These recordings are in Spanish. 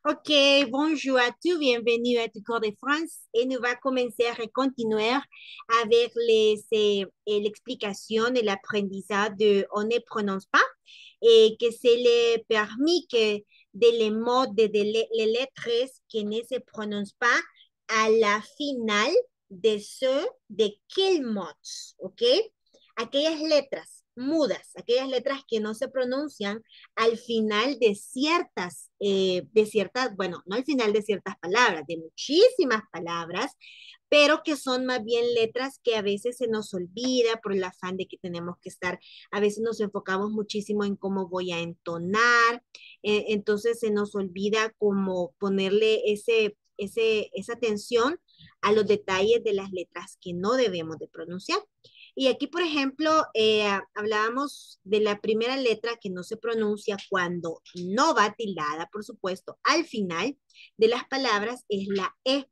Ok, bonjour à tous, bienvenue à tu cours de France et nous va commencer à continuer avec l'explication de l'apprentissage de on ne prononce pas et que c'est le permis que de les mots, les lettres qui ne se prononcent pas à la finale de ce, de quel mot, ok? Aquellas letras mudas, aquellas letras que no se pronuncian al final de ciertas, bueno, no al final de ciertas palabras, de muchísimas palabras, pero que son más bien letras que a veces se nos olvida por el afán de que tenemos que estar, a veces nos enfocamos muchísimo en cómo voy a entonar, entonces se nos olvida cómo ponerle esa atención a los detalles de las letras que no debemos de pronunciar. Y aquí, por ejemplo, hablábamos de la primera letra que no se pronuncia cuando no va tildada, por supuesto, al final de las palabras es la E.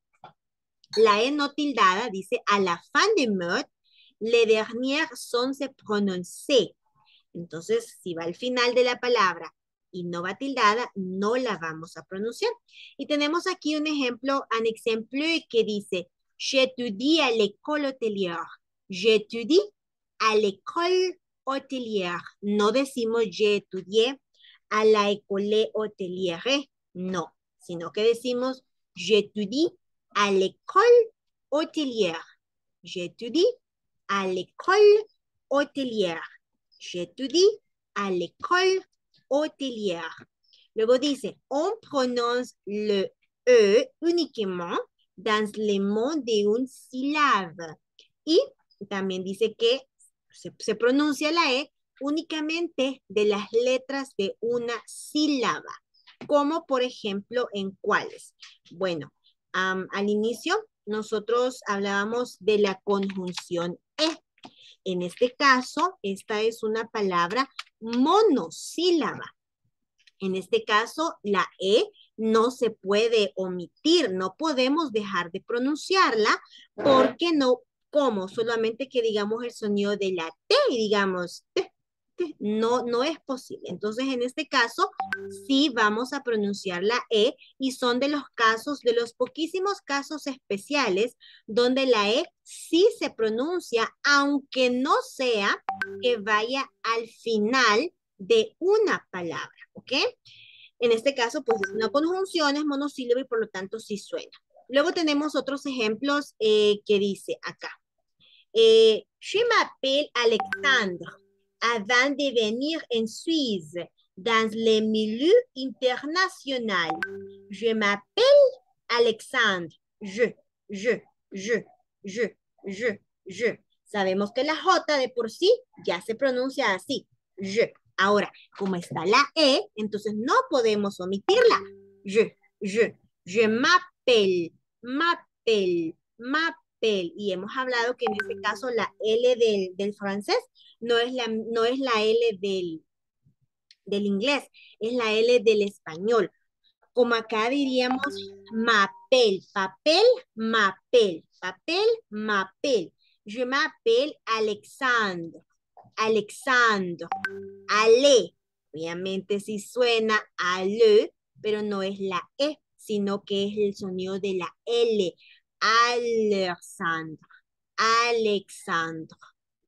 La E no tildada dice a la fin de mot, les dernières son se prononcées. Entonces, si va al final de la palabra y no va tildada, no la vamos a pronunciar. Y tenemos aquí un ejemplo, un ejemplo que dice, j'étudie à l'école hôtelière. J'étudie à l'école hôtelière. No decimos j'étudié à la école hôtelière. No, sino que decimos j'étudie à l'école hôtelière. J'étudie à l'école hôtelière. J'étudie à l'école hôtelière. Luego dice, on prononce le E uniquement dans les mots de une syllabe. Y también dice que se pronuncia la E únicamente de las letras de una sílaba. Como por ejemplo, ¿en cuáles? Bueno, al inicio nosotros hablábamos de la conjunción E. En este caso, esta es una palabra monosílaba. En este caso, la E no se puede omitir, no podemos dejar de pronunciarla porque no, como solamente que digamos el sonido de la T y digamos T, no, no es posible. Entonces, en este caso, sí vamos a pronunciar la E y son de los casos, de los poquísimos casos especiales donde la E sí se pronuncia, aunque no sea que vaya al final de una palabra, ¿ok? En este caso, pues es una conjunción, es monosílabo y por lo tanto sí suena. Luego tenemos otros ejemplos que dice acá. Je m'appelle Alexandre. Avant de venir en Suisse, dans les milieux internationaux. Je m'appelle Alexandre. Je, je, je, je, je. Sabemos que la J de por sí ya se pronuncia así. Je. Ahora, como está la E, entonces no podemos omitirla. Je m'appelle, m'appelle, m'appelle. Y hemos hablado que en este caso la L del francés no es la L del inglés, es la L del español. Como acá diríamos m'appelle, papel, m'appelle, papel, m'appelle. Je m'appelle Alexandre, Alexandre, Ale. Obviamente sí suena ale, pero no es la E, sino que es el sonido de la L. Alexandre, Alexandre.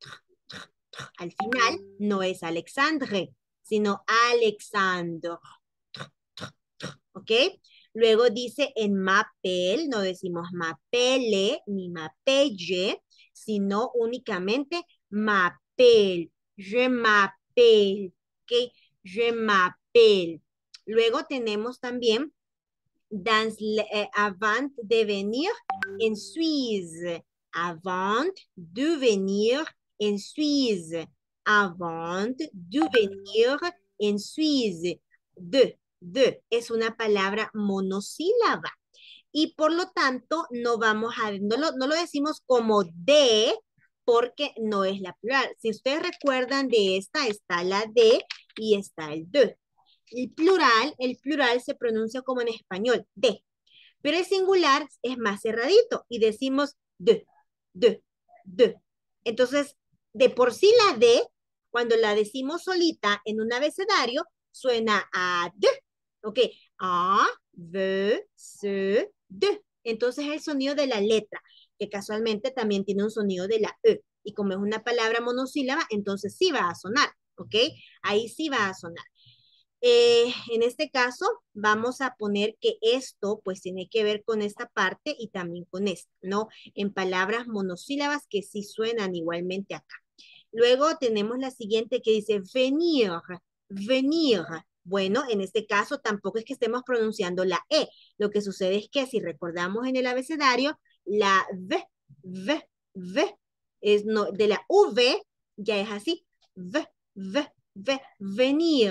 Al final no es Alexandre, sino Alexandre. ¿Ok? Luego dice en mapel, no decimos mapele ni mapelle, sino únicamente mapel. Je m'appelle. ¿Ok? Je m'appelle. Luego tenemos también avant de venir en Suisse. Avant de venir en Suisse. Avant de venir en Suisse. De es una palabra monosílaba y por lo tanto no lo decimos como de porque no es la plural. Si ustedes recuerdan de esta, está la de y está el de. El plural se pronuncia como en español, de, pero el singular es más cerradito y decimos de, de. Entonces, de por sí la de, cuando la decimos solita en un abecedario, suena a de. Ok, a, ve, se, de. Entonces el sonido de la letra, que casualmente también tiene un sonido de la E. Y como es una palabra monosílaba, entonces sí va a sonar, ¿ok? Ahí sí va a sonar. En este caso, vamos a poner que esto pues tiene que ver con esta parte y también con esta, ¿no? En palabras monosílabas que sí suenan igualmente acá. Luego tenemos la siguiente que dice venir, venir. Bueno, en este caso tampoco es que estemos pronunciando la E. Lo que sucede es que si recordamos en el abecedario, la V, es no, de la V ya es así. Venir,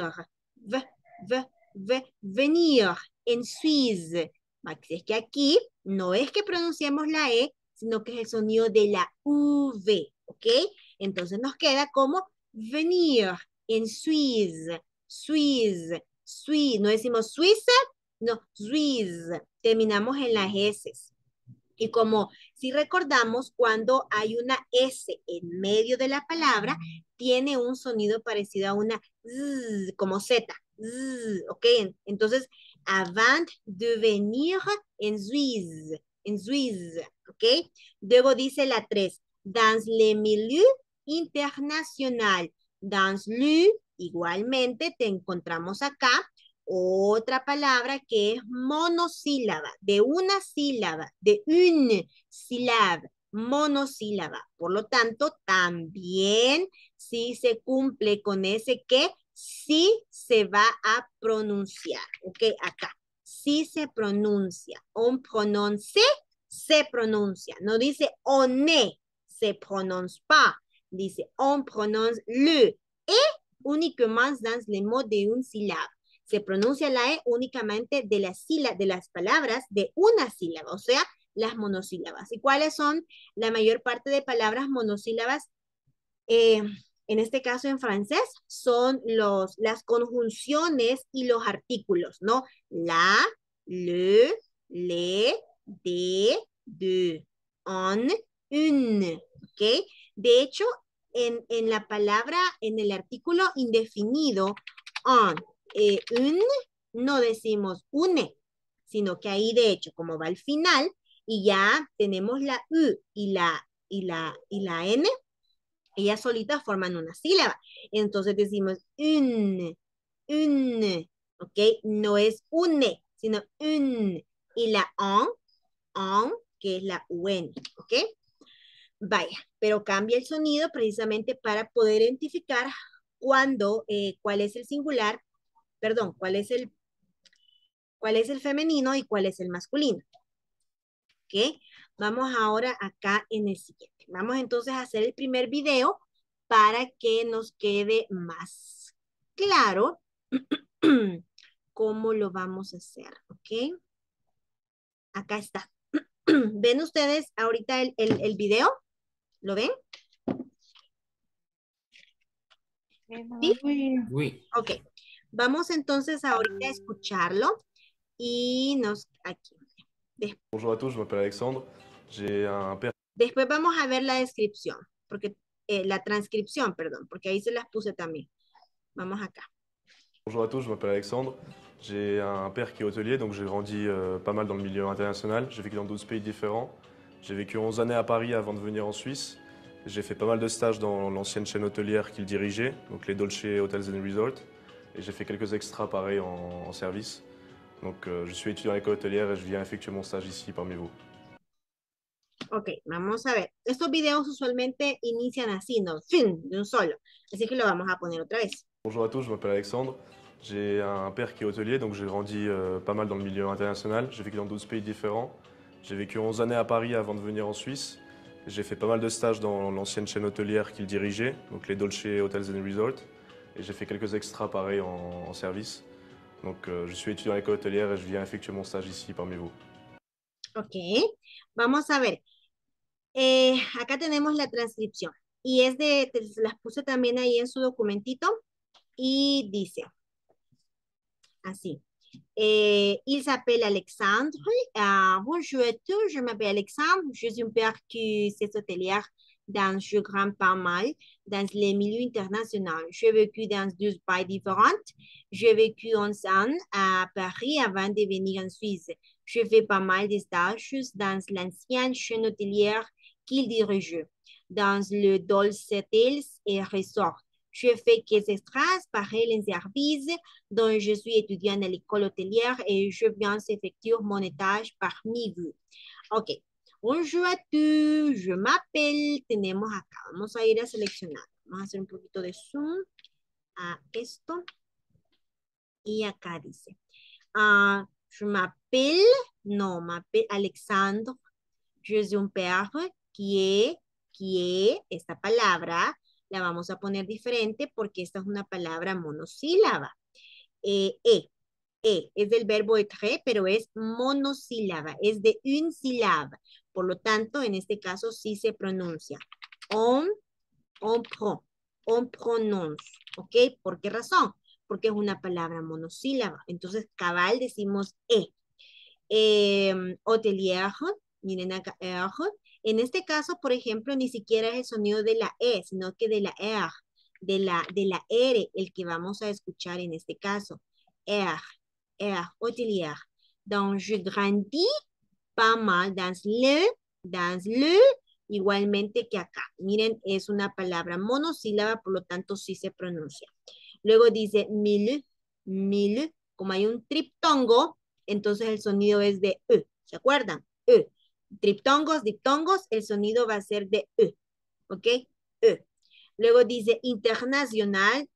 venir, en Suisse. Es que aquí no es que pronunciemos la E, sino que es el sonido de la V, ¿ok? Entonces nos queda como venir en Suisse, Suisse, Suisse. No decimos Suiza, no, Suisse. Terminamos en las S. Y como si recordamos, cuando hay una S en medio de la palabra, tiene un sonido parecido a una Z, como Z. Z, ¿ok? Entonces, avant de venir en Suisse, ¿ok? Luego dice la 3, dans le milieu international. Dans le, igualmente, te encontramos acá otra palabra que es monosílaba, de una sílaba, de une sílaba, monosílaba. Por lo tanto, también si se cumple con ese que, sí se va a pronunciar. Ok, acá. Sí se pronuncia. On prononce, se pronuncia. No dice on ne, se prononce pas. Dice on prononce le. Et uniquement dans les mots de une syllabe. Se pronuncia la E únicamente de de las palabras de una sílaba, o sea, las monosílabas. ¿Y cuáles son la mayor parte de palabras monosílabas? En este caso en francés son las conjunciones y los artículos, ¿no? La, le, de, on, une, ¿ok? De hecho, en la palabra, en el artículo indefinido, on, un, no decimos une, sino que ahí de hecho, como va al final, y ya tenemos la U y la N, ellas solitas forman una sílaba. Entonces decimos un, ¿ok? No es une, sino un. Y la on, que es la UN, ¿ok? Vaya, pero cambia el sonido precisamente para poder identificar cuál es el singular, perdón, cuál es el femenino y cuál es el masculino. ¿Ok? Vamos ahora acá en el siguiente. Vamos entonces a hacer el primer video para que nos quede más claro cómo lo vamos a hacer. ¿Ok? Acá está. ¿Ven ustedes ahorita el video? ¿Lo ven? ¿Sí? Oui. Ok. Vamos entonces ahorita a escucharlo y aquí. Bonjour à tous, je m'appelle Alexandre. J'ai un père. Después vamos a ver la descripción, porque la transcripción, perdón, porque ahí se las puse también. Vamos acá. Bonjour à tous, je m'appelle Alexandre. J'ai un père qui est hôtelier, donc j'ai grandi pas mal dans le milieu international. J'ai vécu dans 12 pays différents. J'ai vécu 11 années à Paris avant de venir en Suisse. J'ai fait pas mal de stages dans l'ancienne chaîne hôtelière qu'il dirigeait, donc les Dolce Hotels and Resorts. Et j'ai fait quelques extras pareils en service. Donc je suis étudiant à l'école hôtelière et je viens effectuer mon stage ici parmi vous. Ok, vamos a ver. Estos videos usualmente inician así, ¿no? Fin, de un solo. Así que lo vamos a poner otra vez. Bonjour à tous, je m'appelle Alexandre. J'ai un père qui est hôtelier, donc j'ai grandi pas mal dans le milieu international. J'ai vécu dans 12 pays différents. J'ai vécu 11 années à Paris avant de venir en Suisse. J'ai fait pas mal de stages dans l'ancienne chaîne hôtelière qu'il dirigeait, donc les Dolce Hotels and Resorts. Et j'ai fait quelques extras pareils en service. Donc je suis étudiant à l'école hôtelière et je viens effectuer mon stage ici parmi vous. Ok, vamos a ver. Acá tenemos la transcripción. Y se las puse también ahí en su documentito. Y dice así. Il s'appelle Alexandre. Bonjour à tous, je m'appelle Alexandre. Je suis un père qui est hôtelière je grimpe pas mal dans les milieux internationaux. J'ai vécu dans 2 pays différents. J'ai vécu 11 ans à Paris avant de venir en Suisse. Je fais pas mal de stages dans l'ancienne chaîne hôtelière qu'il dirige, dans le Dolce Hotels et Resort. Je fais quelques extras par les services dont je suis étudiante à l'école hôtelière et je viens effectuer mon étage parmi vous. Ok. Bonjour a tous, je m'appelle, tenemos acá, vamos a ir a seleccionar, vamos a hacer un poquito de zoom a esto y acá dice, je m'appelle, no, m'appelle Alexandre, je suis un père esta palabra la vamos a poner diferente porque esta es una palabra monosílaba. Es del verbo être, pero es monosílaba, es de un sílaba. Por lo tanto, en este caso sí se pronuncia. On prend, on prononce, ¿ok? ¿Por qué razón? Porque es una palabra monosílaba. Entonces, cabal decimos hotelier, miren acá, en este caso, por ejemplo, ni siquiera es el sonido de la E, sino que de la R, de la R, el que vamos a escuchar en este caso. Hotelier. Donc, je grandis pas mal dans le, igualmente que acá. Miren, es una palabra monosílaba, por lo tanto sí se pronuncia. Luego dice mil, como hay un triptongo, entonces el sonido es de ¿se acuerdan? Triptongos, diptongos, el sonido va a ser de ¿ok? Luego dice internacional,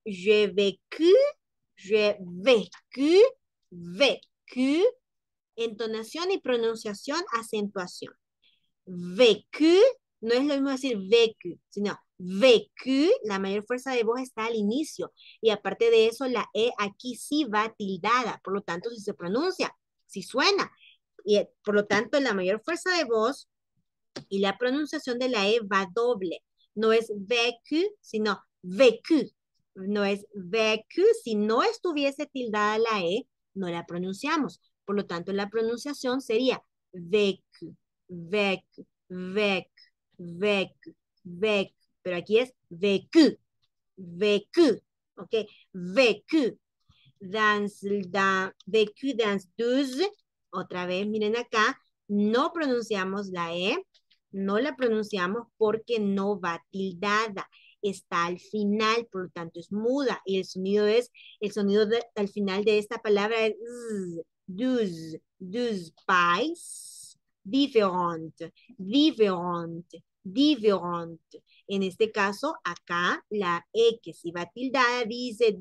vécu, entonación y pronunciación, acentuación. Vécu, no es lo mismo decir vécu, sino vécu, la mayor fuerza de voz está al inicio. Y aparte de eso, la E aquí sí va tildada, por lo tanto, si se pronuncia, si suena. Y por lo tanto, la mayor fuerza de voz y la pronunciación de la E va doble. No es vécu, sino vécu. No es vécu, si no estuviese tildada la E, no la pronunciamos. Por lo tanto, la pronunciación sería vécu, vécu, vécu, vécu, vécu. Pero aquí es vécu, vécu, ¿ok? Vécu. Vécu dans 12. Otra vez, miren acá, no pronunciamos la E, no la pronunciamos porque no va tildada, está al final, por lo tanto es muda y el sonido al final de esta palabra es deux pais, différentes. En este caso, acá la E que si va tildada dice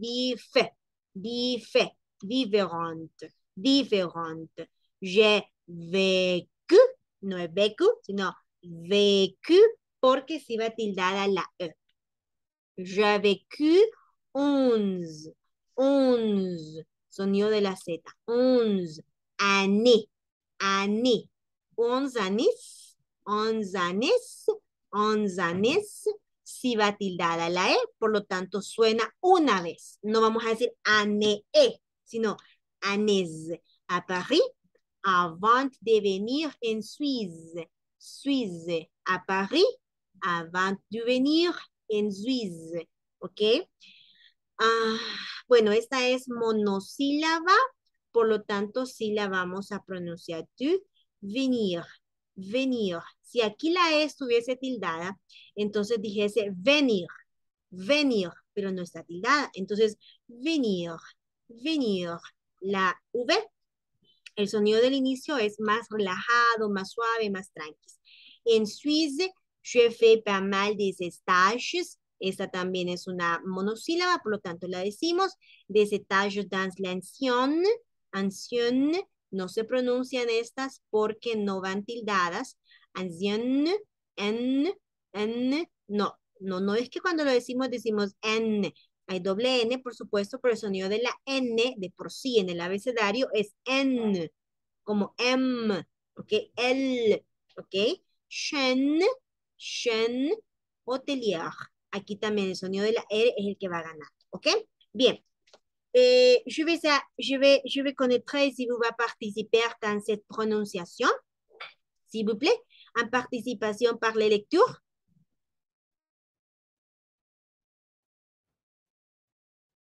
différente. J'ai vécu, no es vécu, sino vécu, porque si va tildada la E. J'ai vécu 11, sonido de la Z, 11 années, 11 années, si va tildada la E, por lo tanto suena una vez. No vamos a decir année, sino années. À Paris, avant de venir en Suisse. À Paris, avant de venir en Suisse. ¿Ok? Bueno, esta es monosílaba, por lo tanto, sí la vamos a pronunciar. Du, venir. Si aquí la E estuviese tildada, entonces dijese venir, pero no está tildada. Entonces, venir. La V, el sonido del inicio es más relajado, más suave, más tranquilo. En Suisse, je fais pas mal de stages. Esta también es una monosílaba, por lo tanto la decimos. Des stages dans l'ancienne. Ancienne, no se pronuncian estas porque no van tildadas. Ancienne, no es que cuando lo decimos N. Hay doble N, por supuesto, pero el sonido de la N de por sí en el abecedario es N, como M, ¿ok? L, ¿ok? Chaîne, hotelier. Aquí también el sonido de la R es el que va a ganar, ¿ok? Bien. Je vais connaître si vous va participer dans cette prononciation, s'il vous plaît, en participation par les lectures.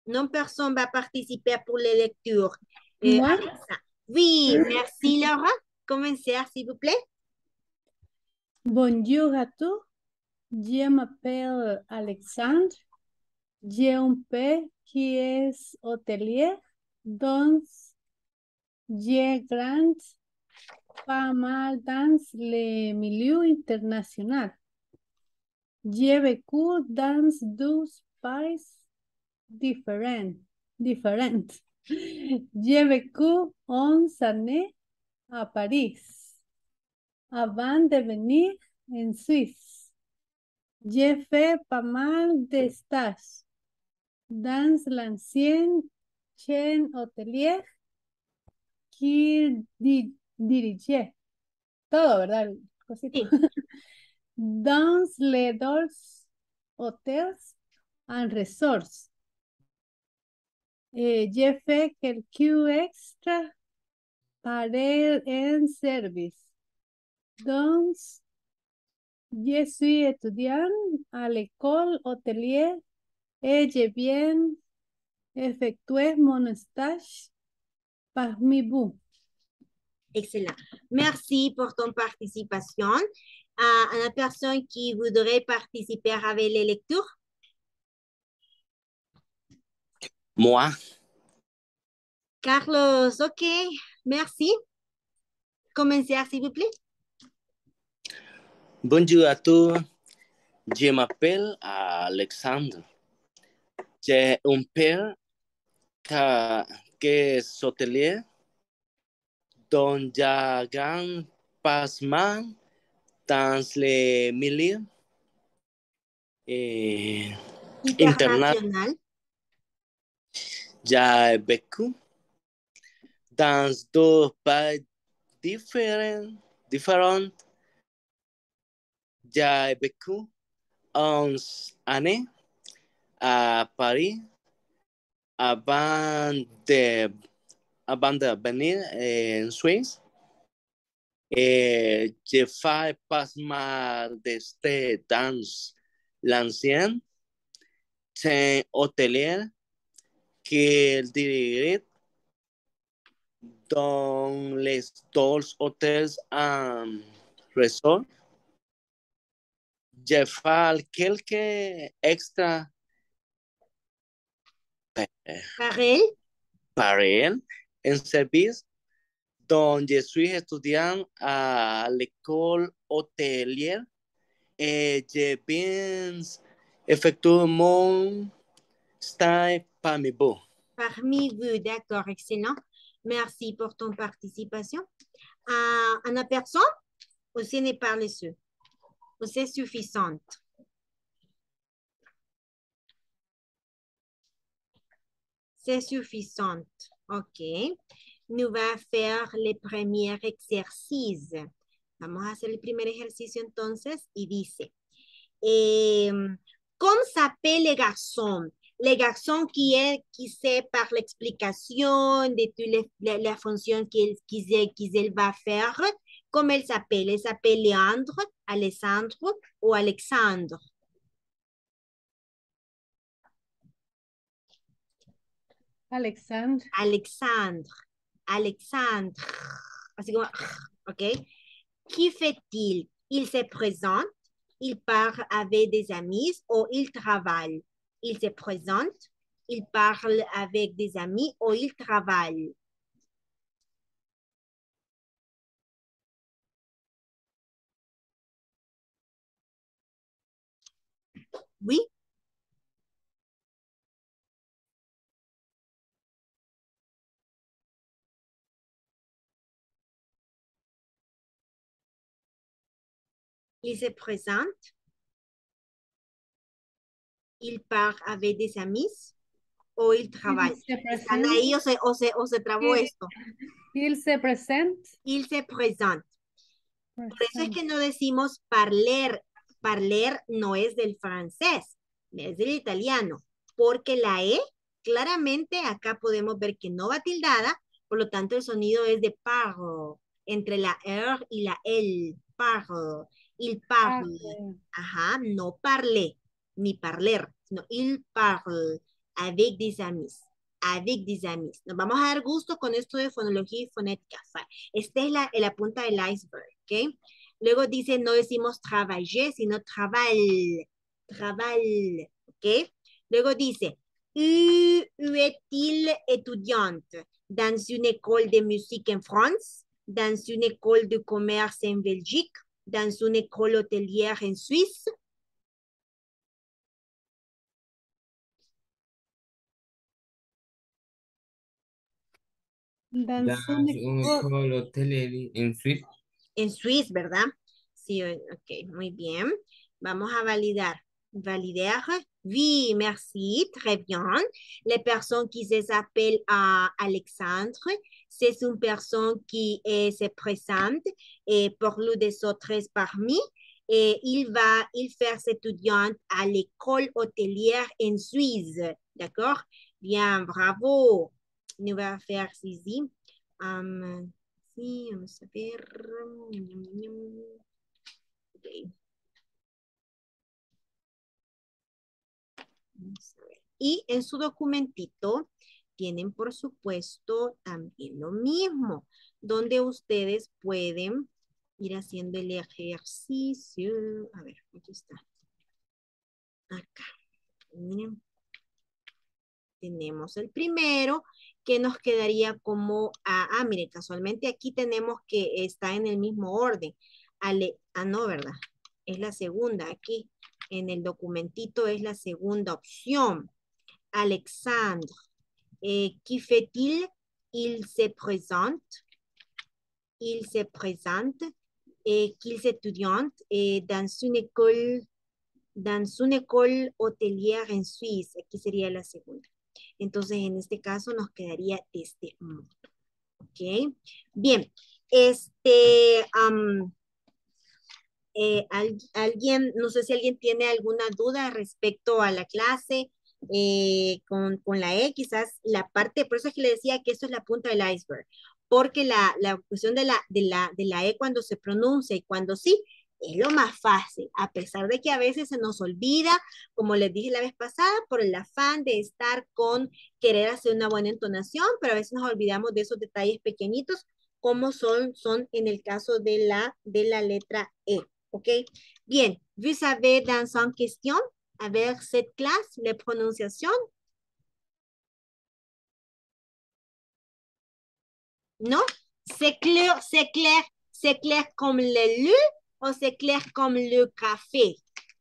Non, personne va participer pour les lectures. Moi, Alexa. Oui, merci Laura. Commencez, s'il vous plaît. bonjour à tous. Je m'appelle Alexandre. J'ai un père qui est hôtelier, donc j'ai grandi pas mal dans le milieu international. J'ai vécu dans deux pays différents. J'ai vécu 11 années à Paris avant de venir en Suisse. J'ai fait pas mal de stages dans l'ancienne chaîne hôtelière qui dirigeait todo, ¿verdad? Cosito. Sí. Dans les deux hôtels and resorts. J'ai fait quelques extra para en service. Donc, je suis étudiant à l'école hôtelière et je viens effectuer mon stage parmi vous. Excellent. Merci pour ton participation. À la personne qui voudrait participer avec les lectures. Moi, Carlos, ok. Merci. Commencez, s'il vous plaît. bonjour à tous. Je m'appelle Alexandre. J'ai un père qui est hôtelier, dont j'ai grand passement dans les milieux internationaux. International. J'ai vécu dans deux pays différents. J'ai vécu 11 années à Paris avant de venir en Suisse. Et je fais pas mal de dans l'ancien chaîne hôtelière qui dirige dans les deux hôtels en resort. Je fais quelques extra Par elle. en service dont je suis étudiant à l'école hôtelière et je viens effectuer mon stage parmi vous. Parmi vous, d'accord, excellent. Merci pour ton participation. Une personne, aussi n'est pas les ceux. C'est suffisante. C'est suffisante. OK. Nous allons faire le premier exercice. Vamos a hacer el primer ejercicio entonces y dice, ¿cómo s'appelle le garçon? Le garçon qui sait par l'explication de toutes les fonctions qu'il va faire, comment il s'appelle? Il s'appelle Léandre, Alessandro ou Alexandre? Alexandre. Alexandre. Alexandre. Así como, OK. Qui fait-il? Il se présente, il parle avec des amis ou il travaille. Il se présente, il parle avec des amis ou il travaille. Oui? Il se présente, il parle avec des amis o il travaille. ¿Están ahí o se trabó esto? Il se presente. Il se présente. Por eso es que no decimos parler. Parler no es del francés, es del italiano. Porque la E, claramente acá podemos ver que no va tildada, por lo tanto el sonido es de parle, entre la R y la L. Parle. Il parle. Ajá, no parler, ni parler, sino il parle. avec des amis. Avec des amis. Nos vamos a dar gusto con esto de fonología y fonética. Esta es la punta del iceberg, ¿ok? Luego dice, no decimos travailler, sino travail. Travail, ¿ok? Luego dice, où est-il étudiante? Dans une école de musique en France, dans une école de commerce en Belgique, dans une école hôtelière en Suisse. Dans Dans une une école. école hôtellerie en Suisse. En Suisse, ¿verdad? Sí, ok, muy bien. Vamos a validar. Validar. Oui, merci, très bien. La personne qui s'appelle Alexandre, c'est une personne qui se présente pour le des autres parmi. Et il faire ses étudiants à l'école hôtelière en Suisse. D'accord? Bien, bravo. Nous allons faire ici. Sí, vamos a ver. Okay. Vamos a ver. Y en su documentito tienen, por supuesto, también lo mismo, donde ustedes pueden ir haciendo el ejercicio. A ver, aquí está. Acá. Miren. Tenemos el primero, que nos quedaría como, mire, casualmente aquí tenemos que está en el mismo orden. No, ¿verdad? Es la segunda aquí. En el documentito es la segunda opción. Alexandre, qui fait-il? Il se présente. Il se présente. Qu'ils étudiant dans une école hôtelière en Suisse. Aquí sería la segunda. Entonces, en este caso nos quedaría de este modo. ¿Ok? Bien. Alguien, no sé si alguien tiene alguna duda respecto a la clase con la E, quizás la parte, por eso es que le decía que esto es la punta del iceberg, porque la cuestión de la E cuando se pronuncia y cuando sí, es lo más fácil, a pesar de que a veces se nos olvida, como les dije la vez pasada, por el afán de estar con querer hacer una buena entonación, pero a veces nos olvidamos de esos detalles pequeñitos, como son en el caso de la letra E. ¿Ok? Bien, vous savez dans une question avec cette classe, les prononciations? Non? C'est clair comme le lu o c'est clair comme le café?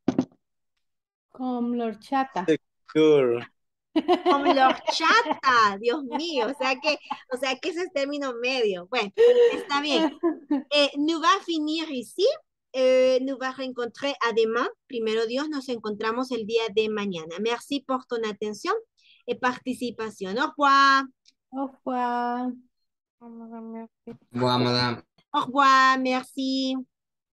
Como l'horchata. Sure. Como la horchata, Dios mío, o sea que ese es término medio. Bueno, está bien. Nous va finir ici. Nous va rencontrer à demain. Primero Dios, nos encontramos el día de mañana. Merci por ton atención et participation. Au revoir. Au revoir. Voilà, madame. Au revoir, merci.